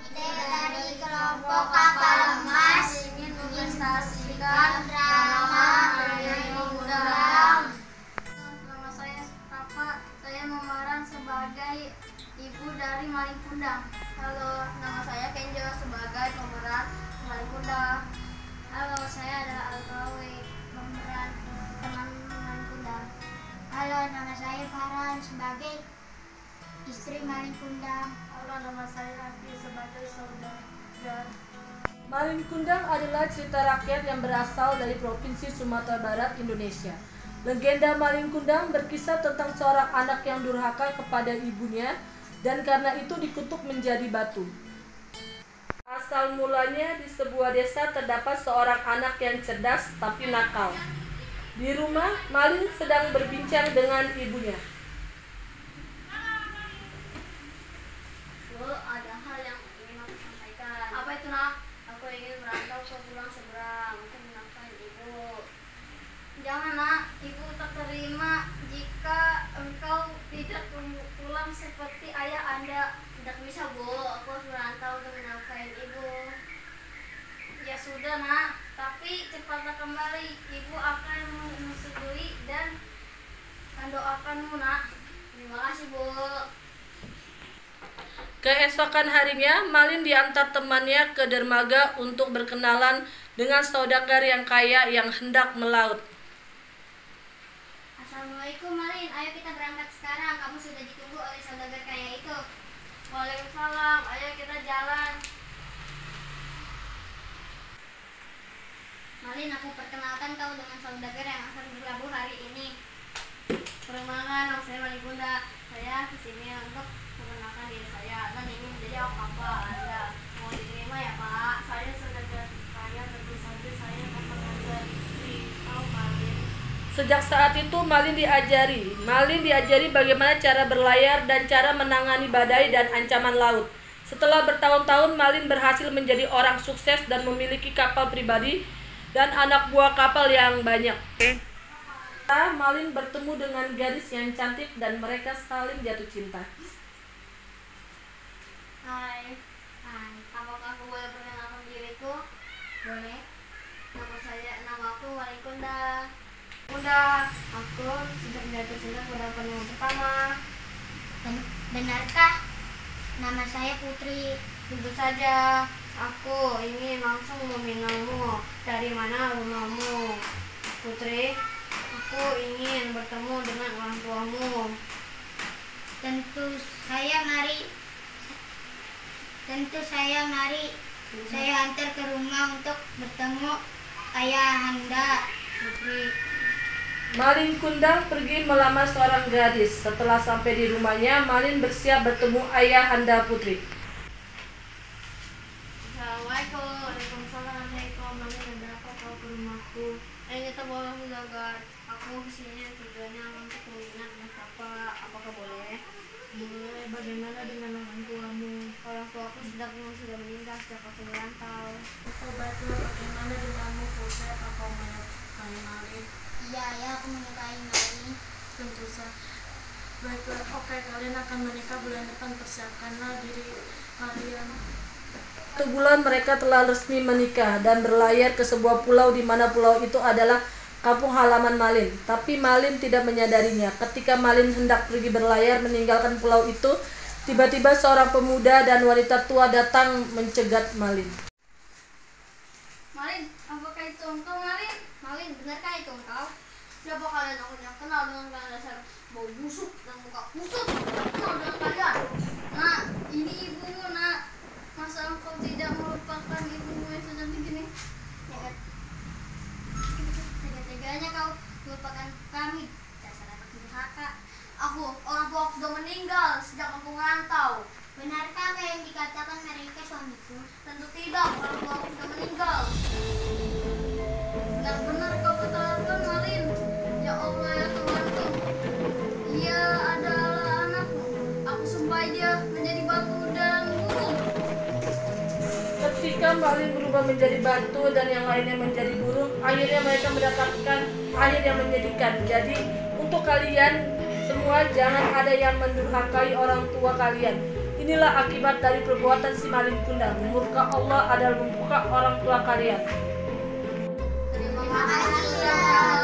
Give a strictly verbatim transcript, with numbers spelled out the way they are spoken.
dari kelompok kapal emas ingin memprestasikan drama Malin Kundang. Nama saya Rafa, saya memeran sebagai ibu dari Malin Kundang. Halo, nama saya Kenjo sebagai pemeran Malin Kundang. Halo, saya adalah Alkawi, pemeran teman Malin Kundang. Halo, nama saya Farhan sebagai istri Malin Kundang. Halo, nama saya Afi sebagai saudara. Malin Kundang adalah cerita rakyat yang berasal dari Provinsi Sumatera Barat, Indonesia. Legenda Malin Kundang berkisah tentang seorang anak yang durhaka kepada ibunya dan karena itu dikutuk menjadi batu. Asal mulanya di sebuah desa terdapat seorang anak yang cerdas tapi nakal. Di rumah, Malin sedang berbincang dengan ibunya. Bu, ada hal yang ingin aku sampaikan. Apa itu, Nak? Aku ingin merantau ke pulau seberang untuk menafkahi ibu. Jangan, Nak. Ibu tak terima jika engkau tidak pulang seperti ayah Anda. Tidak bisa, Bu. Aku harus merantau untuk menafkahi ibu. Ya sudah, Nak. Tapi cepatlah kembali. Ibu akan menyetujui dan mendoakanmu, Nak. Terima kasih, Bu. Keesokan harinya, Malin diantar temannya ke dermaga untuk berkenalan dengan saudagar yang kaya yang hendak melaut. Assalamualaikum Malin, ayo kita berangkat sekarang. Kamu sudah ditunggu oleh saudagar kaya itu. Waalaikumsalam. Ayo kita jalan. Malin, aku perkenalkan kau dengan saudagar yang akan berlabuh hari ini. Perkenalkan, nama saya Malin Kundang. Saya kesini untuk memperkenalkan diri saya dan ingin menjadi awak kapal Anda. Mau diterima ya, Pak? Saya saudagar kaya, tentu saja saya akan mengajari kau, Malin. Sejak saat itu Malin diajari. Malin diajari bagaimana cara berlayar dan cara menangani badai dan ancaman laut. Setelah bertahun-tahun, Malin berhasil menjadi orang sukses dan memiliki kapal pribadi dan anak buah kapal yang banyak. Malin bertemu dengan gadis yang cantik dan mereka saling jatuh cinta. Hai, Hai, apakah aku boleh perkenalkan diriku? boleh. Nama saya, nama aku Malin Kundang. Udah, aku sudah menjatuh cinta pada pandangan pertama. Ben- benarkah? Nama saya Putri. Tentu saja, aku ingin langsung meminangmu. Dari mana rumahmu? Putri, aku ingin bertemu dengan orang tuamu. Tentu saya mari. Tentu saya mari. Saya antar ke rumah untuk bertemu ayah Anda. Putri, Malin Kundang pergi melamar seorang gadis. Setelah sampai di rumahnya, Malin bersiap bertemu ayahanda Putri. Assalamualaikum. Waalaikumsalam. Assalamualaikum. Malin, ada apa kau ke rumahku? Ayo kita boleh saudagar. Aku kesini tujuannya untuk menginap dengan Bapak. Apakah boleh? Boleh, bagaimana dengan orang tuamu? Orang tuaku sudah sudah meninggal sejak aku merantau. Oh, baiklah, bagaimana denganmu, Putri? Apa kau menyukai Malin? Iya, ya aku menyukai Malin. Tentu saja. Baiklah, oke, kalian akan menikah bulan depan. Persiapkanlah diri kalian. Satu bulan mereka telah resmi menikah dan berlayar ke sebuah pulau di mana pulau itu adalah kampung halaman Malin. Tapi Malin tidak menyadarinya. Ketika Malin hendak pergi berlayar meninggalkan pulau itu, tiba-tiba seorang pemuda dan wanita tua datang mencegat Malin. Malin, apakah itu engkau, Malin? Malin, benarkah itu engkau? Siapa kalian? Aku tidak kenal dengan kalian, dasar bau busuk dan muka kusut. Tidak kenal dengan kalian. Nak, ini ibumu, Nak. Masa engkau tidak melupakan ibumu yang secantik ini? Tega- Tega-teganya kau melupakan kami. Dasar anak durhaka. Aku, orang tua aku sudah meninggal sejak aku merantau. Benarkah apa yang dikatakan mereka suamiku? Tentu tidak, orang tua aku sudah meninggal. Benar-benar kau keterlaluan, Malin. Ya Allah, ya Tuhanku. Dia adalah anakku. Aku sumpah dia menjadi batu dan burung. Ketika Malin berubah menjadi batu dan yang lainnya menjadi burung, akhirnya mereka mendapatkan akhir yang menyedihkan. Jadi untuk kalian semua, jangan ada yang mendurhakai orang tua kalian. Ini Inilah akibat dari perbuatan si maling kundang. Murka Allah adalah membuka orang tua kalian. Terima kasih ya.